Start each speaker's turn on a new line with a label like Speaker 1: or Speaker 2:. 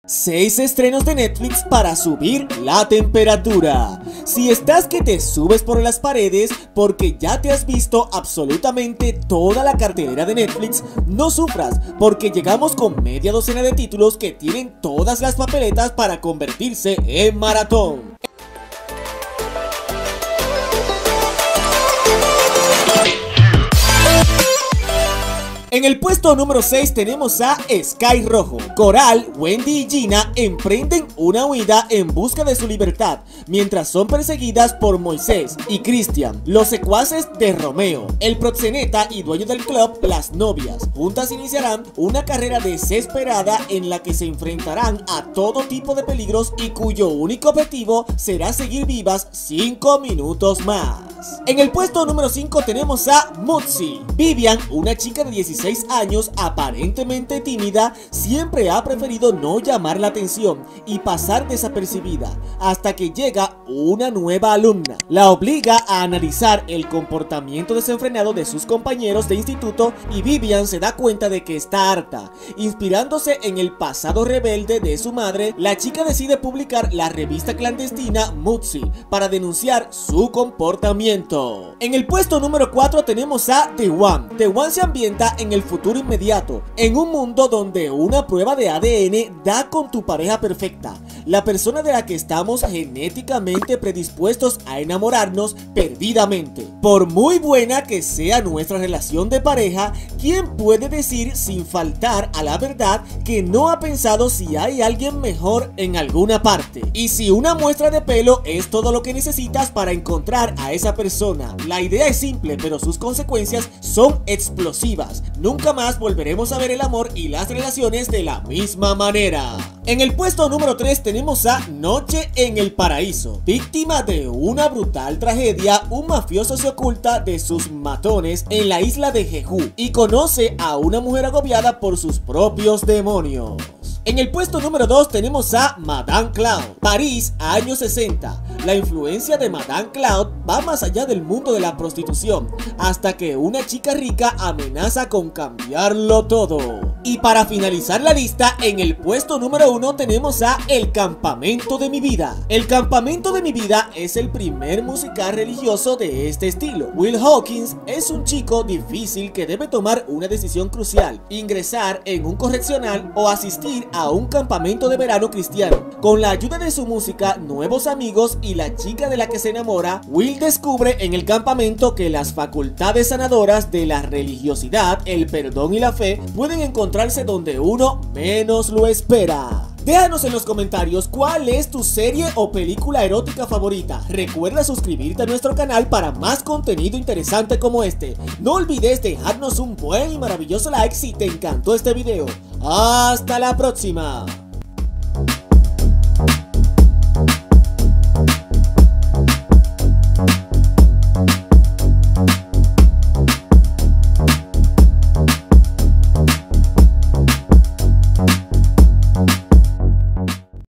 Speaker 1: 6 estrenos de Netflix para subir la temperatura. Si estás que te subes por las paredes porque ya te has visto absolutamente toda la cartelera de Netflix, no sufras porque llegamos con media docena de títulos que tienen todas las papeletas para convertirse en maratón. En el puesto número 6 tenemos a Sky Rojo. Coral, Wendy y Gina emprenden una huida en busca de su libertad, mientras son perseguidas por Moisés y Christian, los secuaces de Romeo, el proxeneta y dueño del club Las Novias. Juntas iniciarán una carrera desesperada en la que se enfrentarán a todo tipo de peligros y cuyo único objetivo será seguir vivas 5 minutos más. En el puesto número 5 tenemos a Mutsi. Vivian, una chica de 16 años aparentemente tímida, siempre ha preferido no llamar la atención y pasar desapercibida hasta que llega una nueva alumna. La obliga a analizar el comportamiento desenfrenado de sus compañeros de instituto y Vivian se da cuenta de que está harta. Inspirándose en el pasado rebelde de su madre, la chica decide publicar la revista clandestina Mutsi para denunciar su comportamiento. En el puesto número 4 tenemos a The One. The One se ambienta en el futuro inmediato, en un mundo donde una prueba de ADN da con tu pareja perfecta, la persona de la que estamos genéticamente predispuestos a enamorarnos perdidamente. Por muy buena que sea nuestra relación de pareja, ¿quién puede decir sin faltar a la verdad que no ha pensado si hay alguien mejor en alguna parte? Y si una muestra de pelo es todo lo que necesitas para encontrar a esa persona. La idea es simple, pero sus consecuencias son explosivas. Nunca más volveremos a ver el amor y las relaciones de la misma manera. En el puesto número 3 tenemos a Noche en el Paraíso. Víctima de una brutal tragedia, un mafioso se oculta de sus matones en la isla de Jeju y conoce a una mujer agobiada por sus propios demonios. En el puesto número 2 tenemos a Madame Cloud. París, años 60. La influencia de Madame Cloud va más allá del mundo de la prostitución, hasta que una chica rica amenaza con cambiarlo todo. Y para finalizar la lista, en el puesto número 1 tenemos a El Campamento de mi Vida. El Campamento de mi Vida es el primer musical religioso de este estilo. Will Hawkins es un chico difícil que debe tomar una decisión crucial: ingresar en un correccional o asistir a un campamento de verano cristiano. Con la ayuda de su música, nuevos amigos y la chica de la que se enamora, Will descubre en el campamento que las facultades sanadoras de la religiosidad, el perdón y la fe pueden encontrarse donde uno menos lo espera. Déjanos en los comentarios cuál es tu serie o película erótica favorita. Recuerda suscribirte a nuestro canal para más contenido interesante como este. No olvides dejarnos un buen y maravilloso like si te encantó este video. ¡Hasta la próxima!